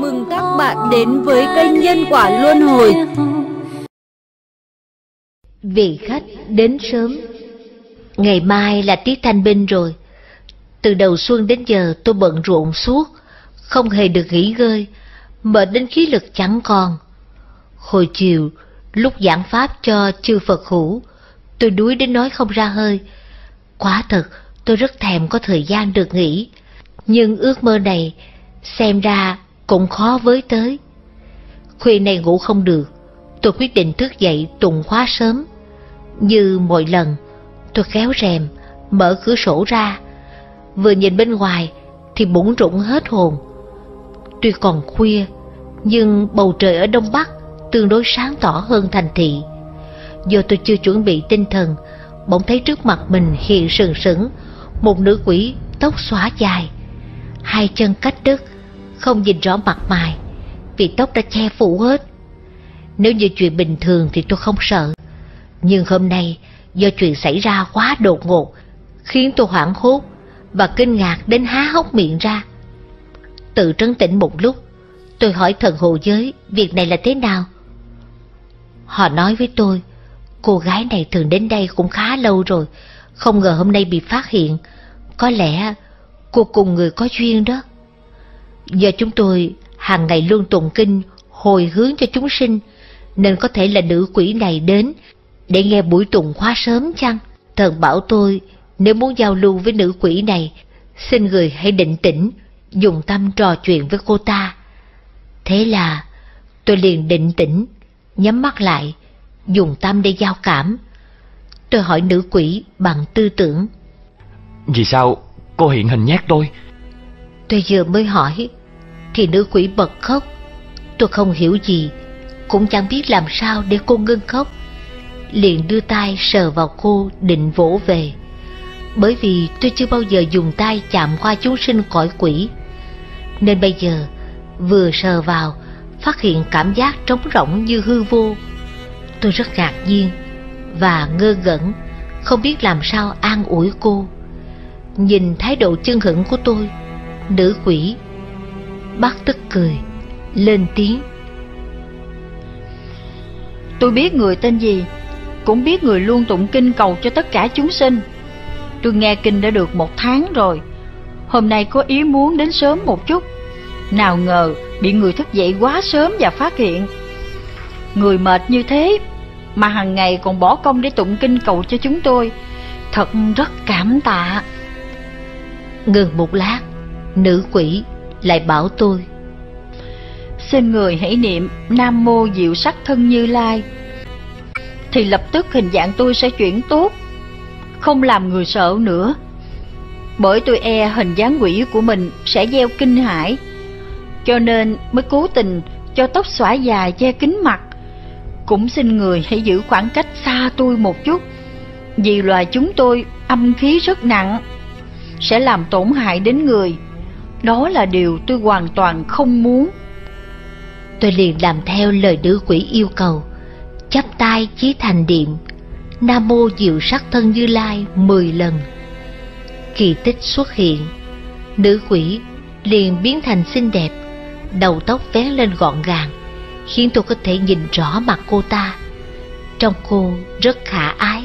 mừng các bạn đến với kênh Nhân Quả Luân Hồi. Vị khách đến sớm. Ngày mai là tiết thanh binh rồi. Từ đầu xuân đến giờ tôi bận rộn suốt, không hề được nghỉ ngơi, mệt đến khí lực chẳng còn. Hồi chiều, lúc giảng pháp cho chư Phật hữu, tôi đuối đến nói không ra hơi. Quả thật, tôi rất thèm có thời gian được nghỉ, nhưng ước mơ này xem ra cũng khó với tới. Khuya này ngủ không được, tôi quyết định thức dậy tụng khóa sớm. Như mọi lần, tôi kéo rèm, mở cửa sổ ra. Vừa nhìn bên ngoài thì bủn rủn hết hồn. Tuy còn khuya, nhưng bầu trời ở Đông Bắc tương đối sáng tỏ hơn thành thị. Do tôi chưa chuẩn bị tinh thần, bỗng thấy trước mặt mình hiện sừng sững một nữ quỷ tóc xõa dài, hai chân cách đất, không nhìn rõ mặt mày vì tóc đã che phủ hết. Nếu như chuyện bình thường thì tôi không sợ, nhưng hôm nay do chuyện xảy ra quá đột ngột khiến tôi hoảng hốt và kinh ngạc đến há hốc miệng ra. Tự trấn tĩnh một lúc, tôi hỏi thần hộ giới việc này là thế nào. Họ nói với tôi, cô gái này thường đến đây cũng khá lâu rồi, không ngờ hôm nay bị phát hiện. Có lẽ cô cùng người có duyên đó. Do chúng tôi hàng ngày luôn tụng kinh hồi hướng cho chúng sinh, nên có thể là nữ quỷ này đến để nghe buổi tụng khóa sớm chăng? Thần bảo tôi nếu muốn giao lưu với nữ quỷ này, xin người hãy định tĩnh, dùng tâm trò chuyện với cô ta. Thế là tôi liền định tĩnh, nhắm mắt lại, dùng tâm để giao cảm. Tôi hỏi nữ quỷ bằng tư tưởng. Vì sao cô hiện hình nhát tôi? Tôi vừa mới hỏi thì nữ quỷ bật khóc. Tôi không hiểu gì, cũng chẳng biết làm sao để cô ngưng khóc, liền đưa tay sờ vào cô định vỗ về. Bởi vì tôi chưa bao giờ dùng tay chạm qua chúng sinh cõi quỷ, nên bây giờ vừa sờ vào phát hiện cảm giác trống rỗng như hư vô. Tôi rất ngạc nhiên và ngơ ngẩn, không biết làm sao an ủi cô. Nhìn thái độ chân hững của tôi, nữ quỷ bắt tức cười, lên tiếng. Tôi biết người tên gì, cũng biết người luôn tụng kinh cầu cho tất cả chúng sinh. Tôi nghe kinh đã được 1 tháng rồi. Hôm nay có ý muốn đến sớm một chút, nào ngờ bị người thức dậy quá sớm và phát hiện. Người mệt như thế mà hàng ngày còn bỏ công để tụng kinh cầu cho chúng tôi, thật rất cảm tạ. Ngừng một lát, nữ quỷ lại bảo tôi. Xin người hãy niệm Nam Mô Diệu Sắc Thân Như Lai, thì lập tức hình dạng tôi sẽ chuyển tốt, không làm người sợ nữa. Bởi tôi e hình dáng quỷ của mình sẽ gieo kinh hãi, cho nên mới cố tình cho tóc xõa dài che kín mặt. Cũng xin người hãy giữ khoảng cách xa tôi một chút, vì loài chúng tôi âm khí rất nặng, sẽ làm tổn hại đến người. Đó là điều tôi hoàn toàn không muốn. Tôi liền làm theo lời nữ quỷ yêu cầu, chắp tay chí thành niệm Nam Mô Diệu Sắc Thân Như Lai 10 lần. Kỳ tích xuất hiện, nữ quỷ liền biến thành xinh đẹp, đầu tóc vén lên gọn gàng, khiến tôi có thể nhìn rõ mặt cô ta. Trông cô rất khả ái.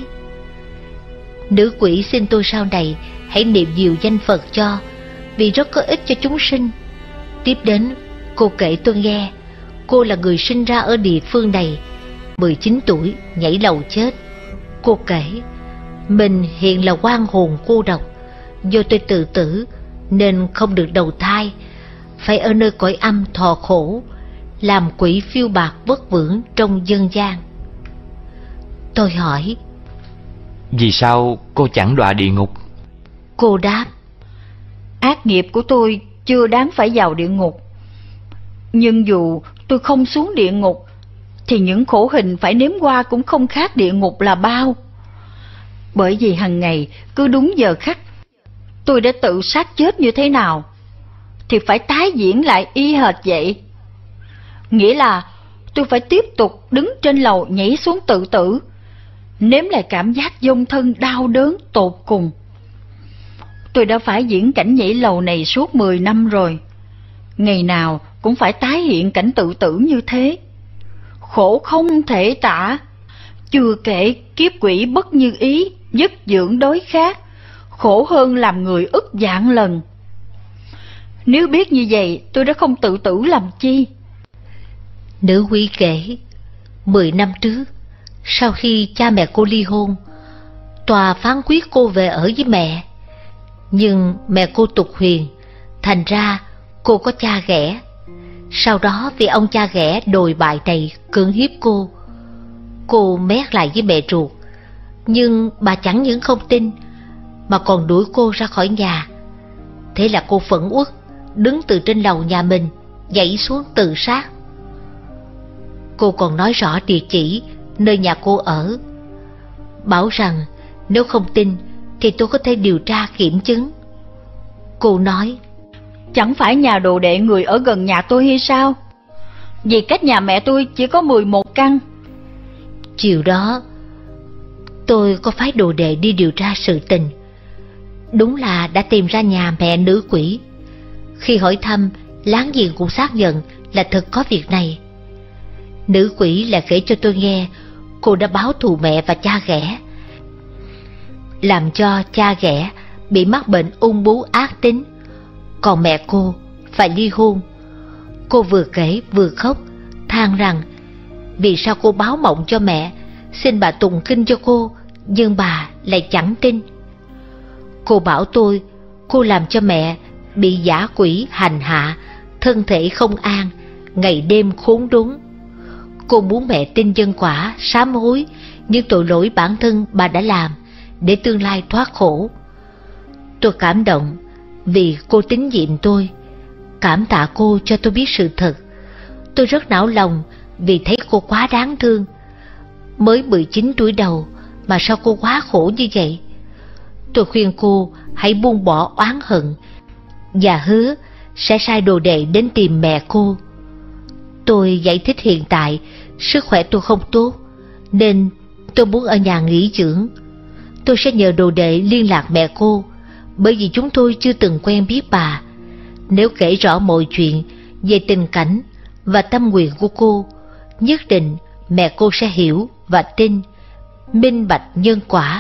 Nữ quỷ xin tôi sau này hãy niệm nhiều danh Phật cho, vì rất có ích cho chúng sinh. Tiếp đến, cô kể tôi nghe, cô là người sinh ra ở địa phương này, 19 tuổi nhảy lầu chết. Cô kể, mình hiện là oan hồn cô độc, do tôi tự tử nên không được đầu thai, phải ở nơi cõi âm thọ khổ, làm quỷ phiêu bạc vất vưởng trong dân gian. Tôi hỏi, vì sao cô chẳng đọa địa ngục? Cô đáp, ác nghiệp của tôi chưa đáng phải vào địa ngục. Nhưng dù tôi không xuống địa ngục, thì những khổ hình phải nếm qua cũng không khác địa ngục là bao. Bởi vì hàng ngày cứ đúng giờ khắc tôi đã tự sát chết như thế nào, thì phải tái diễn lại y hệt vậy. Nghĩa là tôi phải tiếp tục đứng trên lầu nhảy xuống tự tử, nếm lại cảm giác dông thân đau đớn tột cùng. Tôi đã phải diễn cảnh nhảy lầu này suốt 10 năm rồi. Ngày nào cũng phải tái hiện cảnh tự tử như thế. Khổ không thể tả. Chưa kể kiếp quỷ bất như ý, dứt dưỡng đối khác, khổ hơn làm người ức vạn lần. Nếu biết như vậy, tôi đã không tự tử làm chi. Nữ quỷ kể, 10 năm trước, sau khi cha mẹ cô ly hôn, tòa phán quyết cô về ở với mẹ. Nhưng mẹ cô tục huyền, thành ra cô có cha ghẻ. Sau đó vì ông cha ghẻ đồi bại này cưỡng hiếp cô mét lại với mẹ ruột. Nhưng bà chẳng những không tin, mà còn đuổi cô ra khỏi nhà. Thế là cô phẫn uất, đứng từ trên lầu nhà mình, nhảy xuống tự sát. Cô còn nói rõ địa chỉ nơi nhà cô ở, bảo rằng nếu không tin thì tôi có thể điều tra kiểm chứng. Cô nói, chẳng phải nhà đồ đệ người ở gần nhà tôi hay sao? Vì cách nhà mẹ tôi chỉ có 11 căn. Chiều đó tôi có phái đồ đệ đi điều tra sự tình. Đúng là đã tìm ra nhà mẹ nữ quỷ. Khi hỏi thăm, láng giềng cũng xác nhận là thật có việc này. Nữ quỷ lại kể cho tôi nghe cô đã báo thù mẹ và cha ghẻ, làm cho cha ghẻ bị mắc bệnh ung bướu ác tính, còn mẹ cô phải ly hôn. Cô vừa kể vừa khóc, than rằng vì sao cô báo mộng cho mẹ, xin bà tụng kinh cho cô, nhưng bà lại chẳng tin. Cô bảo tôi cô làm cho mẹ bị dã quỷ hành hạ, thân thể không an, ngày đêm khốn đốn. Cô muốn mẹ tin nhân quả, sám hối những tội lỗi bản thân bà đã làm, để tương lai thoát khổ. Tôi cảm động vì cô tín nhiệm tôi, cảm tạ cô cho tôi biết sự thật. Tôi rất não lòng vì thấy cô quá đáng thương. Mới 19 tuổi đầu mà sao cô quá khổ như vậy. Tôi khuyên cô hãy buông bỏ oán hận và hứa sẽ sai đồ đệ đến tìm mẹ cô. Tôi giải thích hiện tại sức khỏe tôi không tốt, nên tôi muốn ở nhà nghỉ dưỡng. Tôi sẽ nhờ đồ đệ liên lạc mẹ cô, bởi vì chúng tôi chưa từng quen biết bà. Nếu kể rõ mọi chuyện về tình cảnh và tâm nguyện của cô, nhất định mẹ cô sẽ hiểu và tin, minh bạch nhân quả.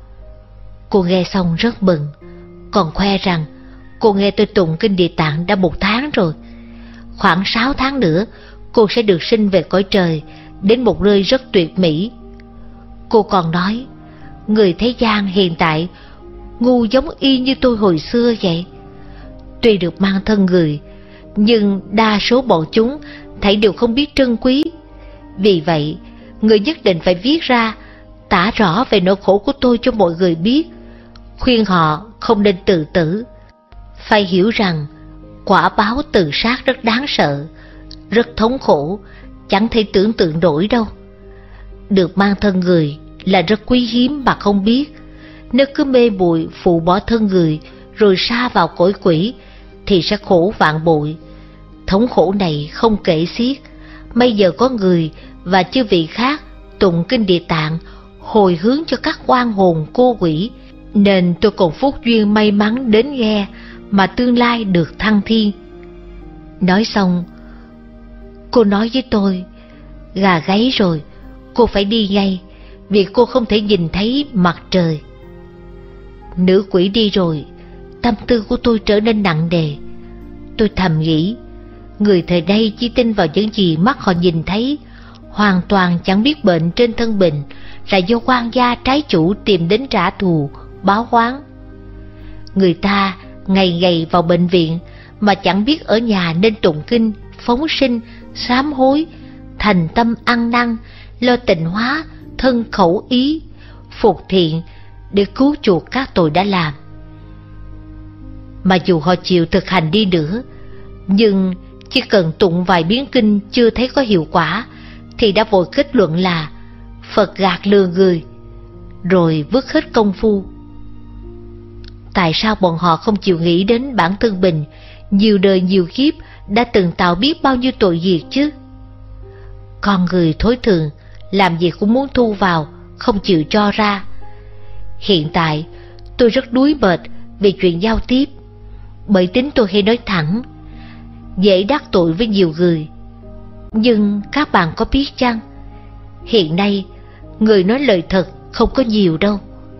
Cô nghe xong rất mừng, còn khoe rằng cô nghe tôi tụng kinh Địa Tạng đã 1 tháng rồi. Khoảng 6 tháng nữa cô sẽ được sinh về cõi trời, đến một nơi rất tuyệt mỹ. Cô còn nói, người thế gian hiện tại ngu giống y như tôi hồi xưa vậy. Tuy được mang thân người, nhưng đa số bọn chúng thảy đều không biết trân quý. Vì vậy, người nhất định phải viết ra, tả rõ về nỗi khổ của tôi cho mọi người biết, khuyên họ không nên tự tử. Phải hiểu rằng quả báo tự sát rất đáng sợ, rất thống khổ, chẳng thể tưởng tượng nổi đâu. Được mang thân người là rất quý hiếm mà không biết. Nếu cứ mê muội phụ bỏ thân người rồi sa vào cõi quỷ thì sẽ khổ vạn bội. Thống khổ này không kể xiết. Bây giờ có người và chư vị khác tụng kinh Địa Tạng hồi hướng cho các oan hồn cô quỷ, nên tôi còn phúc duyên may mắn đến nghe mà tương lai được thăng thiên. Nói xong, cô nói với tôi, gà gáy rồi, cô phải đi ngay, vì cô không thể nhìn thấy mặt trời. Nữ quỷ đi rồi, tâm tư của tôi trở nên nặng nề. Tôi thầm nghĩ, người thời nay chỉ tin vào những gì mắt họ nhìn thấy, hoàn toàn chẳng biết bệnh trên thân mình là do quan gia trái chủ tìm đến trả thù, báo oán. Người ta ngày ngày vào bệnh viện mà chẳng biết ở nhà nên tụng kinh, phóng sinh, sám hối, thành tâm ăn năn, lo tịnh hóa thân khẩu ý, phục thiện để cứu chuộc các tội đã làm. Mà dù họ chịu thực hành đi nữa, nhưng chỉ cần tụng vài biến kinh chưa thấy có hiệu quả thì đã vội kết luận là Phật gạt lừa người, rồi vứt hết công phu. Tại sao bọn họ không chịu nghĩ đến bản thân mình nhiều đời nhiều kiếp đã từng tạo biết bao nhiêu tội nghiệp chứ? Con người thối thường, làm gì cũng muốn thu vào, không chịu cho ra. Hiện tại tôi rất đuối mệt về chuyện giao tiếp, bởi tính tôi hay nói thẳng. dễ đắc tội với nhiều người. Nhưng các bạn có biết chăng, hiện nay người nói lời thật không có nhiều đâu.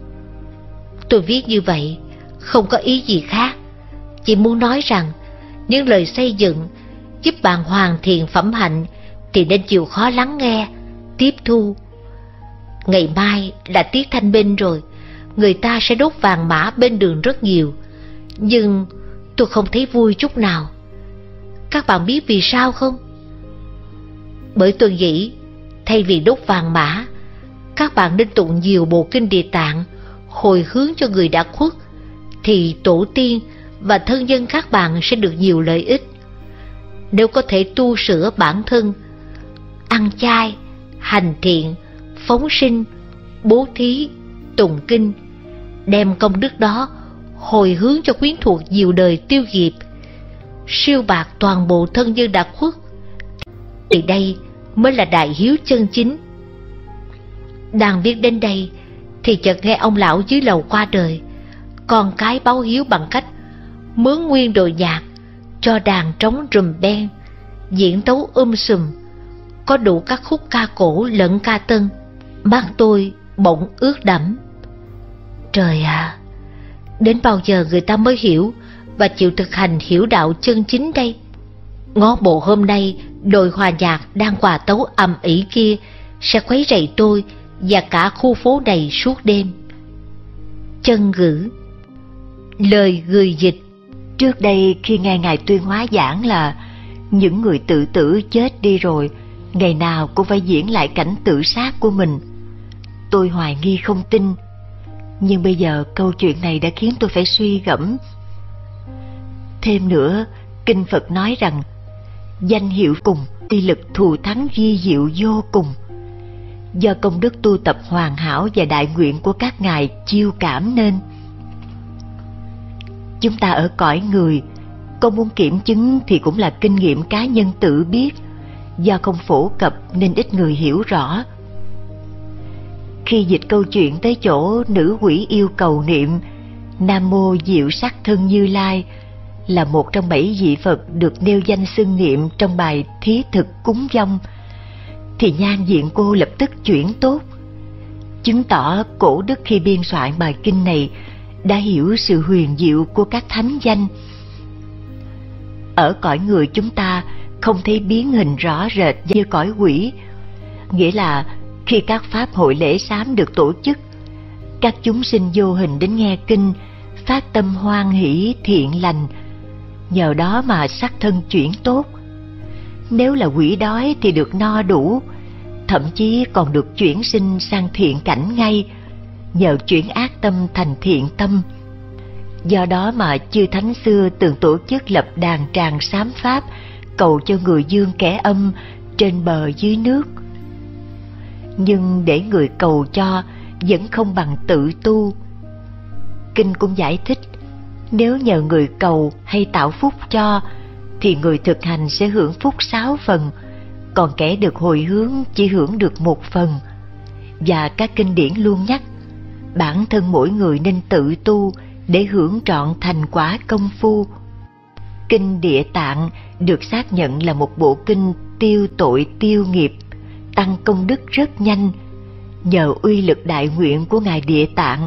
Tôi viết như vậy không có ý gì khác, chỉ muốn nói rằng những lời xây dựng giúp bạn hoàn thiện phẩm hạnh thì nên chịu khó lắng nghe, tiếp thu. Ngày mai là tiết thanh minh rồi, người ta sẽ đốt vàng mã bên đường rất nhiều, nhưng tôi không thấy vui chút nào. Các bạn biết vì sao không? Bởi tôi nghĩ thay vì đốt vàng mã, các bạn nên tụng nhiều bộ kinh Địa Tạng hồi hướng cho người đã khuất, thì tổ tiên và thân nhân các bạn sẽ được nhiều lợi ích. Nếu có thể tu sửa bản thân, ăn chay, hành thiện, phóng sinh, bố thí, tụng kinh, đem công đức đó hồi hướng cho quyến thuộc nhiều đời tiêu diệt, siêu bạc toàn bộ thân nhân đã khuất, thì đây mới là đại hiếu chân chính. Đang viết đến đây thì chợt nghe ông lão dưới lầu qua đời. Con cái báo hiếu bằng cách mướn nguyên đội nhạc, cho đàn trống rùm beng, diễn tấu sùm, có đủ các khúc ca cổ lẫn ca tân. Mắt tôi bỗng ướt đẫm. Trời ạ, đến bao giờ người ta mới hiểu và chịu thực hành hiểu đạo chân chính đây? Ngó bộ hôm nay đội hòa nhạc đang hòa tấu ầm ĩ kia sẽ quấy rầy tôi và cả khu phố này suốt đêm. Chân ngữ. Lời người dịch. Trước đây khi nghe Ngài tuyên hóa giảng là những người tự tử chết đi rồi, ngày nào cũng phải diễn lại cảnh tự sát của mình, tôi hoài nghi không tin. Nhưng bây giờ câu chuyện này đã khiến tôi phải suy gẫm. Thêm nữa, Kinh Phật nói rằng danh hiệu cùng, uy lực thù thắng vi diệu vô cùng. Do công đức tu tập hoàn hảo và đại nguyện của các ngài chiêu cảm nên. Chúng ta ở cõi người, có muốn kiểm chứng thì cũng là kinh nghiệm cá nhân tự biết, do không phổ cập nên ít người hiểu rõ. Khi dịch câu chuyện tới chỗ nữ quỷ yêu cầu niệm Nam Mô Diệu Sắc Thân Như Lai là một trong 7 vị Phật được nêu danh xưng niệm trong bài thí thực cúng vong, thì nhan diện cô lập tức chuyển tốt, chứng tỏ cổ đức khi biên soạn bài kinh này đã hiểu sự huyền diệu của các thánh danh. Ở cõi người chúng ta không thấy biến hình rõ rệt như cõi quỷ, nghĩa là khi các pháp hội lễ sám được tổ chức, các chúng sinh vô hình đến nghe kinh, phát tâm hoan hỷ thiện lành, nhờ đó mà sắc thân chuyển tốt. Nếu là quỷ đói thì được no đủ, thậm chí còn được chuyển sinh sang thiện cảnh ngay, nhờ chuyển ác tâm thành thiện tâm. Do đó mà chư thánh xưa từng tổ chức lập đàn tràng sám pháp, cầu cho người dương kẻ âm trên bờ dưới nước. Nhưng để người cầu cho vẫn không bằng tự tu. Kinh cũng giải thích, nếu nhờ người cầu hay tạo phúc cho thì người thực hành sẽ hưởng phúc 6 phần, còn kẻ được hồi hướng chỉ hưởng được 1 phần. Và các kinh điển luôn nhắc bản thân mỗi người nên tự tu để hưởng trọn thành quả công phu. Kinh Địa Tạng được xác nhận là một bộ kinh tiêu tội tiêu nghiệp, tăng công đức rất nhanh, nhờ uy lực đại nguyện của Ngài Địa Tạng.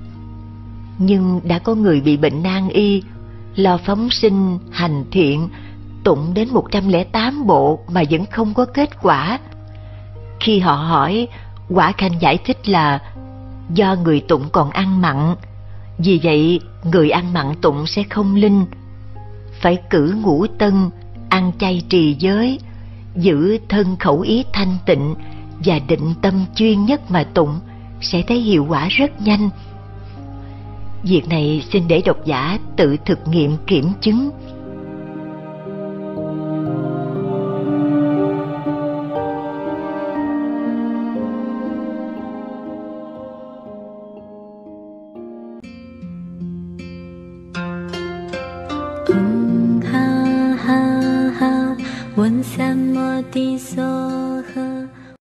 Nhưng đã có người bị bệnh nan y, lo phóng sinh, hành thiện, tụng đến 108 bộ mà vẫn không có kết quả. Khi họ hỏi, Quả Khanh giải thích là do người tụng còn ăn mặn, vì vậy người ăn mặn tụng sẽ không linh. Phải cử ngũ tân, ăn chay trì giới, giữ thân khẩu ý thanh tịnh và định tâm chuyên nhất mà tụng sẽ thấy hiệu quả rất nhanh. Việc này xin để độc giả tự thực nghiệm kiểm chứng. ha ha ha, 闻三摩地所